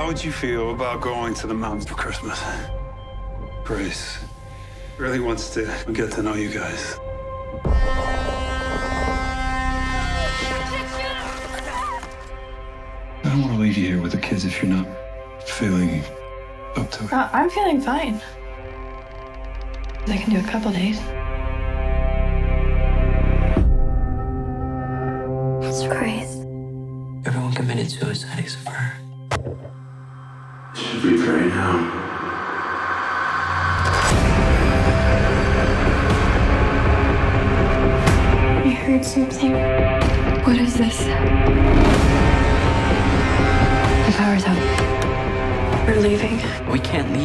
would you feel about going to the mountains for Christmas? Grace really wants to get to know you guys. I don't want to leave you here with the kids if you're not feeling up to it. I'm feeling fine. I can do a couple days. It's Grace. Everyone committed suicide except for her. Should we pray now? I heard something. What is this? The power's out. We're leaving. We can't leave.